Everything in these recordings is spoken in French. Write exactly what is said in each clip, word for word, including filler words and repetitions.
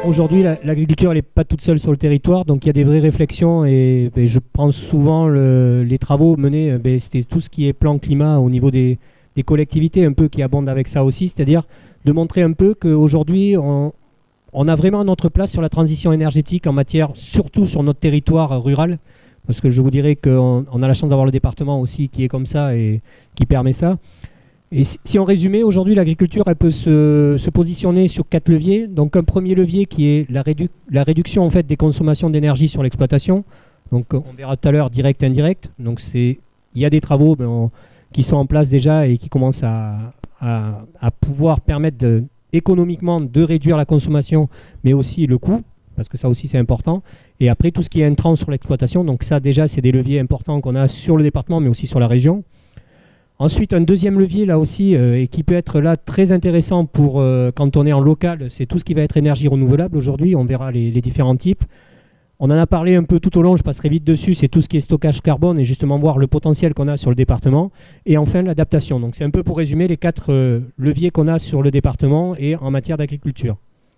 Aujourd'hui, la- l'agriculture, elle n'est pas toute seule sur le territoire, donc il y a des vraies réflexions et, ben, je prends souvent le- les travaux menés, euh, ben, c'était tout ce qui est plan climat au niveau des, des collectivités, un peu qui abondent avec ça aussi, c'est-à-dire de montrer un peu qu'aujourd'hui, on, on a vraiment notre place sur la transition énergétique en matière, surtout sur notre territoire rural, parce que je vous dirais qu'on on a la chance d'avoir le département aussi qui est comme ça et qui permet ça. Et si, si on résumait, aujourd'hui, l'agriculture, elle peut se, se positionner sur quatre leviers. Donc un premier levier qui est la, rédu- la réduction en fait, des consommations d'énergie sur l'exploitation. Donc on verra tout à l'heure direct et indirect. Donc c'est, il y a des travaux ben, on- qui sont en place déjà et qui commencent à, à, à pouvoir permettre de, économiquement de réduire la consommation, mais aussi le coût, parce que ça aussi c'est important. Et après tout ce qui est intrant sur l'exploitation. Donc ça déjà c'est des leviers importants qu'on a sur le département, mais aussi sur la région. Ensuite, un deuxième levier, là aussi, euh, et qui peut être là très intéressant pour euh, quand on est en local, c'est tout ce qui va être énergie renouvelable. Aujourd'hui, on verra les, les différents types. On en a parlé un peu tout au long, je passerai vite dessus, c'est tout ce qui est stockage carbone et justement voir le potentiel qu'on a sur le département. Et enfin, l'adaptation. Donc c'est un peu pour résumer les quatre euh, leviers qu'on a sur le département et en matière d'agriculture.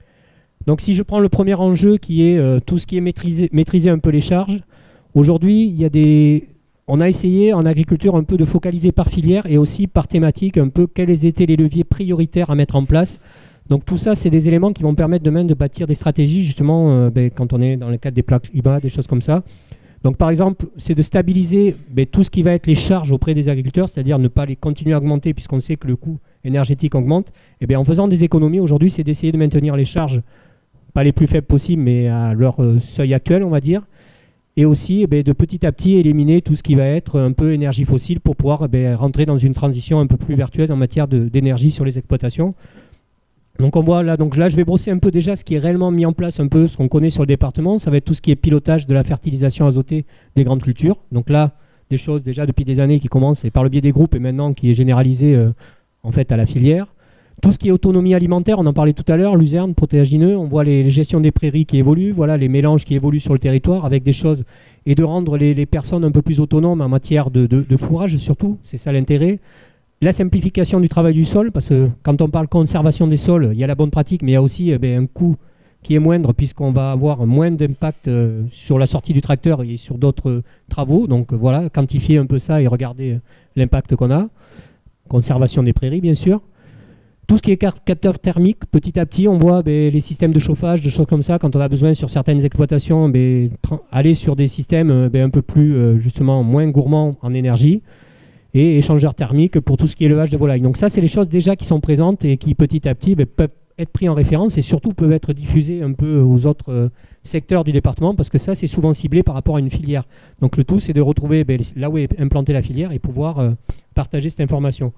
Donc si je prends le premier enjeu qui est euh, tout ce qui est maîtriser, maîtriser un peu les charges, aujourd'hui, il y a des... On a essayé en agriculture un peu de focaliser par filière et aussi par thématique un peu quels étaient les leviers prioritaires à mettre en place. Donc tout ça, c'est des éléments qui vont permettre demain de bâtir des stratégies justement euh, ben, quand on est dans le cadre des plaques I B A, des choses comme ça. Donc par exemple, c'est de stabiliser ben, tout ce qui va être les charges auprès des agriculteurs, c'est-à-dire ne pas les continuer à augmenter puisqu'on sait que le coût énergétique augmente. Et bien en faisant des économies aujourd'hui, c'est d'essayer de maintenir les charges, pas les plus faibles possibles, mais à leur euh, seuil actuel, on va dire. Et aussi eh bien, de petit à petit éliminer tout ce qui va être un peu énergie fossile pour pouvoir eh bien, rentrer dans une transition un peu plus vertueuse en matière de- d'énergie sur les exploitations. Donc on voit là, donc là je vais brosser un peu déjà ce qui est réellement mis en place, un peu ce qu'on connaît sur le département. Ça va être tout ce qui est pilotage de la fertilisation azotée des grandes cultures. Donc là, des choses déjà depuis des années qui commencent et par le biais des groupes et maintenant qui est généralisé euh, en fait à la filière. Tout ce qui est autonomie alimentaire, on en parlait tout à l'heure, luzerne, protéagineux, on voit les, les gestions des prairies qui évoluent, voilà, les mélanges qui évoluent sur le territoire avec des choses, et de rendre les, les personnes un peu plus autonomes en matière de, de, de fourrage surtout, c'est ça l'intérêt. La simplification du travail du sol, parce que quand on parle conservation des sols, il y a la bonne pratique, mais il y a aussi eh bien, un coût qui est moindre puisqu'on va avoir moins d'impact euh, sur la sortie du tracteur et sur d'autres euh, travaux. Donc euh, voilà, quantifier un peu ça et regarder euh, l'impact qu'on a. Conservation des prairies, bien sûr. Tout ce qui est capteur thermique, petit à petit, on voit ben, les systèmes de chauffage, de choses comme ça, quand on a besoin sur certaines exploitations, ben, aller sur des systèmes ben, un peu plus, euh, justement, moins gourmands en énergie, et échangeurs thermiques pour tout ce qui est élevage de volailles. Donc ça, c'est les choses déjà qui sont présentes et qui, petit à petit, ben, peuvent être pris en référence et surtout peuvent être diffusées un peu aux autres euh, secteurs du département, parce que ça, c'est souvent ciblé par rapport à une filière. Donc le tout, c'est de retrouver ben, là où est implantée la filière et pouvoir euh, partager cette information.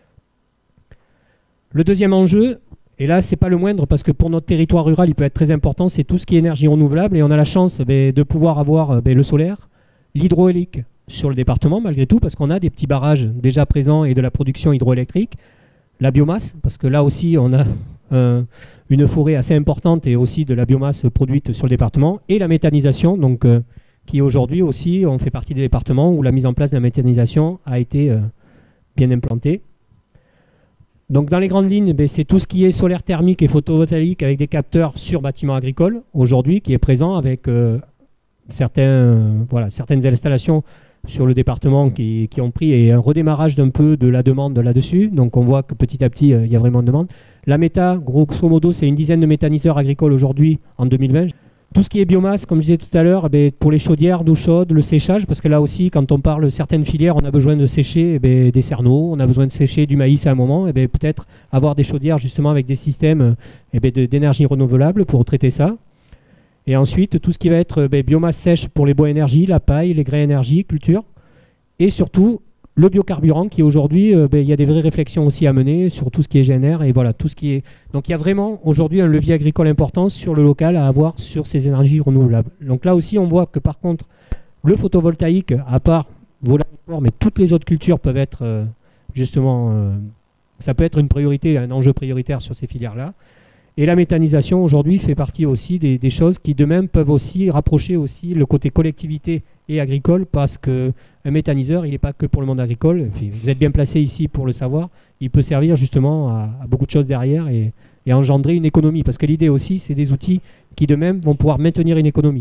Le deuxième enjeu, et là c'est pas le moindre parce que pour notre territoire rural il peut être très important, c'est tout ce qui est énergie renouvelable et on a la chance ben, de pouvoir avoir ben, le solaire, l'hydraulique sur le département malgré tout parce qu'on a des petits barrages déjà présents et de la production hydroélectrique, la biomasse parce que là aussi on a euh, une forêt assez importante et aussi de la biomasse produite sur le département et la méthanisation donc euh, qui aujourd'hui aussi on fait partie des départements où la mise en place de la méthanisation a été euh, bien implantée. Donc dans les grandes lignes, ben, c'est tout ce qui est solaire thermique et photovoltaïque avec des capteurs sur bâtiments agricoles aujourd'hui qui est présent avec euh, certains, euh, voilà, certaines installations sur le département qui, qui ont pris et un redémarrage d'un peu de la demande là-dessus. Donc on voit que petit à petit, euh, il y a vraiment de demande. La méta, grosso modo, c'est une dizaine de méthaniseurs agricoles aujourd'hui en deux mille vingt. Tout ce qui est biomasse, comme je disais tout à l'heure, eh bien, pour les chaudières, d'eau chaude, le séchage, parce que là aussi, quand on parle de certaines filières, on a besoin de sécher eh bien, des cerneaux, on a besoin de sécher du maïs à un moment, eh bien, peut-être avoir des chaudières justement avec des systèmes eh bien, de, d'énergie renouvelable pour traiter ça. Et ensuite, tout ce qui va être eh bien, biomasse sèche pour les bois énergie, la paille, les grès énergie, culture. Et surtout, le biocarburant qui aujourd'hui, euh, ben, il y a des vraies réflexions aussi à mener sur tout ce qui est G N R et voilà, tout ce qui est... Donc il y a vraiment aujourd'hui un levier agricole important sur le local à avoir sur ces énergies renouvelables. Donc là aussi, on voit que par contre, le photovoltaïque, à part volaille, mais toutes les autres cultures peuvent être euh, justement... Euh, ça peut être une priorité, un enjeu prioritaire sur ces filières-là. Et la méthanisation aujourd'hui fait partie aussi des, des choses qui de même peuvent aussi rapprocher aussi le côté collectivité et agricole parce qu'un méthaniseur, il n'est pas que pour le monde agricole. Et puis vous êtes bien placé ici pour le savoir. Il peut servir justement à, à beaucoup de choses derrière et, et engendrer une économie. Parce que l'idée aussi, c'est des outils qui de même vont pouvoir maintenir une économie.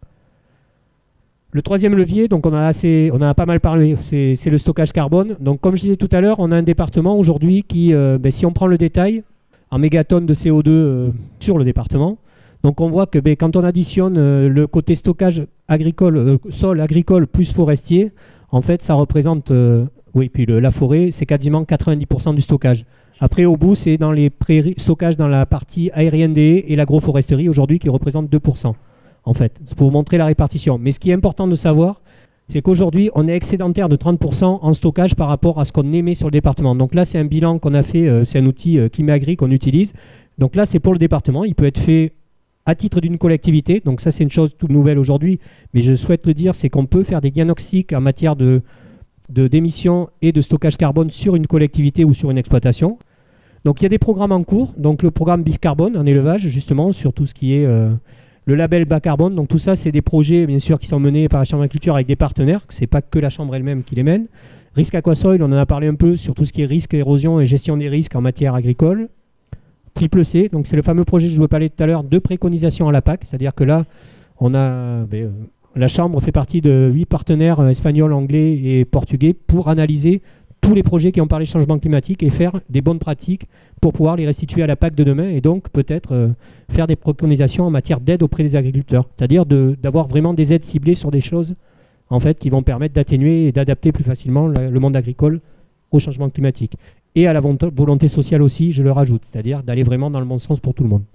Le troisième levier, donc on a, assez, on a pas mal parlé, c'est le stockage carbone. Donc comme je disais tout à l'heure, on a un département aujourd'hui qui, euh, ben, si on prend le détail, en mégatonnes de C O deux euh, sur le département, donc on voit que ben, quand on additionne euh, le côté stockage agricole, euh, sol agricole plus forestier, en fait ça représente, euh, oui, puis le, la forêt, c'est quasiment quatre-vingt-dix pour cent du stockage. Après au bout, c'est dans les prairies, stockage dans la partie aérienne des haies et l'agroforesterie aujourd'hui qui représente deux pour cent. En fait, c'est pour vous montrer la répartition. Mais ce qui est important de savoir, c'est qu'aujourd'hui, on est excédentaire de trente pour cent en stockage par rapport à ce qu'on émet sur le département. Donc là, c'est un bilan qu'on a fait, euh, c'est un outil euh, Climat-Agri qu'on utilise. Donc là, c'est pour le département. Il peut être fait à titre d'une collectivité. Donc ça, c'est une chose toute nouvelle aujourd'hui. Mais je souhaite le dire, c'est qu'on peut faire des diagnostics en matière de, de, d'émissions et de stockage carbone sur une collectivité ou sur une exploitation. Donc il y a des programmes en cours. Donc le programme B I F Carbone en élevage, justement, sur tout ce qui est... Euh, le label bas carbone, donc tout ça, c'est des projets, bien sûr, qui sont menés par la Chambre d'agriculture avec des partenaires. Ce n'est pas que la Chambre elle-même qui les mène. Risque aquasoil, on en a parlé un peu sur tout ce qui est risque, érosion et gestion des risques en matière agricole. Triple C, donc c'est le fameux projet que je vous parlais tout à l'heure de préconisation à la P A C. C'est-à-dire que là, on a, ben, euh, la Chambre fait partie de huit partenaires euh, espagnols, anglais et portugais pour analyser tous les projets qui ont parlé changement climatique et faire des bonnes pratiques pour pouvoir les restituer à la P A C de demain et donc peut-être euh, faire des préconisations en matière d'aide auprès des agriculteurs. C'est-à-dire d'avoir vraiment des aides ciblées sur des choses en fait, qui vont permettre d'atténuer et d'adapter plus facilement le, le monde agricole au changement climatique. Et à la volonté sociale aussi, je le rajoute, c'est-à-dire d'aller vraiment dans le bon sens pour tout le monde.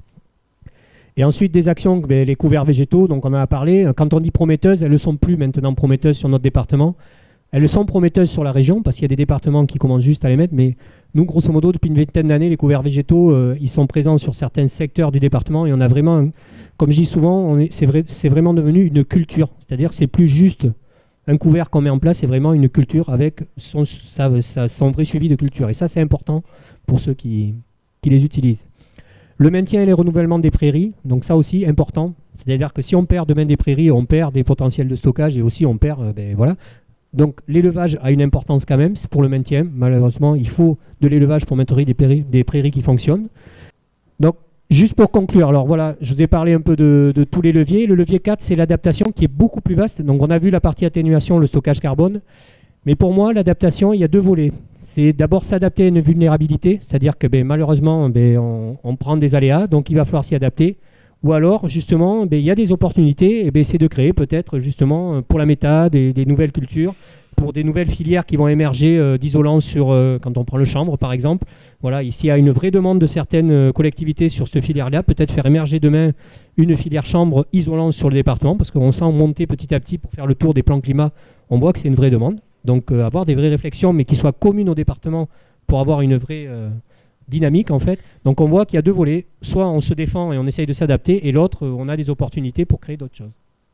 Et ensuite, des actions, ben, les couverts végétaux, donc on en a parlé. Quand on dit prometteuses, elles ne le sont plus maintenant prometteuses sur notre département. Elles sont prometteuses sur la région parce qu'il y a des départements qui commencent juste à les mettre, mais nous, grosso modo, depuis une vingtaine d'années, les couverts végétaux, euh, ils sont présents sur certains secteurs du département et on a vraiment, comme je dis souvent, c'est vrai, c'est vraiment devenu une culture. C'est-à-dire que c'est plus juste un couvert qu'on met en place, c'est vraiment une culture avec son, sa, sa, son vrai suivi de culture. Et ça, c'est important pour ceux qui, qui les utilisent. Le maintien et les renouvellements des prairies, donc ça aussi, important. C'est-à-dire que si on perd demain des prairies, on perd des potentiels de stockage et aussi on perd, euh, ben voilà. Donc l'élevage a une importance quand même, c'est pour le maintien. Malheureusement, il faut de l'élevage pour maintenir des prairies, des prairies qui fonctionnent. Donc, juste pour conclure, alors voilà, je vous ai parlé un peu de, de tous les leviers. Le levier quatre, c'est l'adaptation qui est beaucoup plus vaste. Donc on a vu la partie atténuation, le stockage carbone. Mais pour moi, l'adaptation, il y a deux volets. C'est d'abord s'adapter à une vulnérabilité, c'est-à-dire que ben, malheureusement, ben, on, on prend des aléas, donc il va falloir s'y adapter. Ou alors, justement, ben, il y a des opportunités, et ben, c'est de créer peut-être justement pour la méta des, des nouvelles cultures, pour des nouvelles filières qui vont émerger euh, d'isolants sur, euh, quand on prend le chanvre par exemple. Voilà, ici il y a une vraie demande de certaines euh, collectivités sur cette filière-là, peut-être faire émerger demain une filière chanvre isolante sur le département, parce qu'on sent monter petit à petit pour faire le tour des plans climat, on voit que c'est une vraie demande. Donc euh, avoir des vraies réflexions, mais qui soient communes au département pour avoir une vraie... Euh, dynamique en fait. Donc on voit qu'il y a deux volets, soit on se défend et on essaye de s'adapter, et l'autre, on a des opportunités pour créer d'autres choses.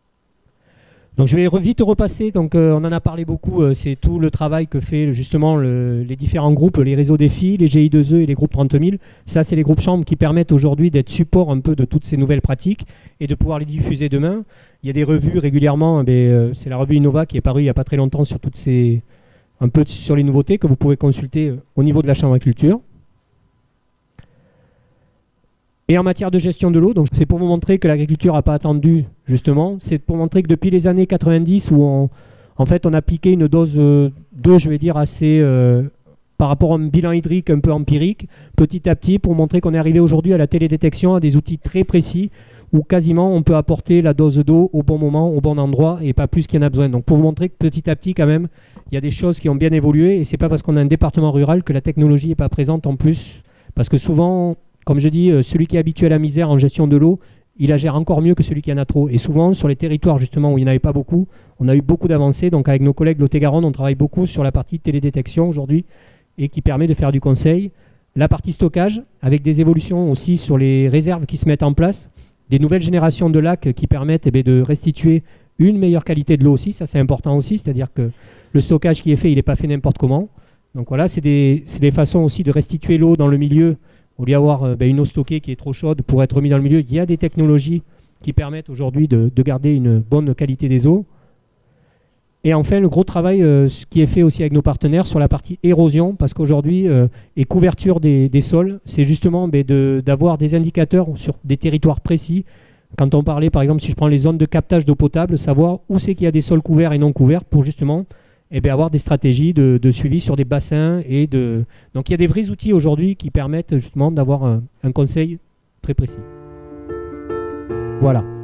Donc je vais vite repasser, donc euh, on en a parlé beaucoup, euh, c'est tout le travail que fait justement le, les différents groupes, les réseaux défis, les G I deux E et les groupes trente mille. Ça c'est les groupes chambres qui permettent aujourd'hui d'être support un peu de toutes ces nouvelles pratiques et de pouvoir les diffuser demain. Il y a des revues régulièrement, euh, c'est la revue Innova qui est parue il n'y a pas très longtemps sur toutes ces, un peu sur les nouveautés que vous pouvez consulter euh, au niveau de la Chambre d'agriculture. Et en matière de gestion de l'eau, donc c'est pour vous montrer que l'agriculture n'a pas attendu, justement. C'est pour montrer que depuis les années quatre-vingt-dix, où on, en fait, on appliquait une dose euh, d'eau, je vais dire, assez... Euh, par rapport à un bilan hydrique un peu empirique, petit à petit, pour montrer qu'on est arrivé aujourd'hui à la télédétection, à des outils très précis, où quasiment on peut apporter la dose d'eau au bon moment, au bon endroit, et pas plus qu'il y en a besoin. Donc pour vous montrer que petit à petit, quand même, il y a des choses qui ont bien évolué, et c'est pas parce qu'on a un département rural que la technologie n'est pas présente en plus. Parce que souvent... Comme je dis, celui qui est habitué à la misère en gestion de l'eau, il la gère encore mieux que celui qui en a trop. Et souvent, sur les territoires justement où il n'y en avait pas beaucoup, on a eu beaucoup d'avancées. Donc avec nos collègues de Lot-et-Garonne, on travaille beaucoup sur la partie télédétection aujourd'hui et qui permet de faire du conseil. La partie stockage, avec des évolutions aussi sur les réserves qui se mettent en place, des nouvelles générations de lacs qui permettent eh bien, de restituer une meilleure qualité de l'eau aussi. Ça, c'est important aussi, c'est-à-dire que le stockage qui est fait, il n'est pas fait n'importe comment. Donc voilà, c'est des, c'est des façons aussi de restituer l'eau dans le milieu. Au lieu d'avoir euh, ben, une eau stockée qui est trop chaude pour être remise dans le milieu, il y a des technologies qui permettent aujourd'hui de, de garder une bonne qualité des eaux. Et enfin, le gros travail euh, ce qui est fait aussi avec nos partenaires sur la partie érosion, parce qu'aujourd'hui, euh, et couverture des, des sols, c'est justement ben, de, d'avoir des indicateurs sur des territoires précis. Quand on parlait, par exemple, si je prends les zones de captage d'eau potable, savoir où c'est qu'il y a des sols couverts et non couverts pour justement eh bien, avoir des stratégies de, de suivi sur des bassins. Et de... Donc il y a des vrais outils aujourd'hui qui permettent justement d'avoir un, un conseil très précis. Voilà.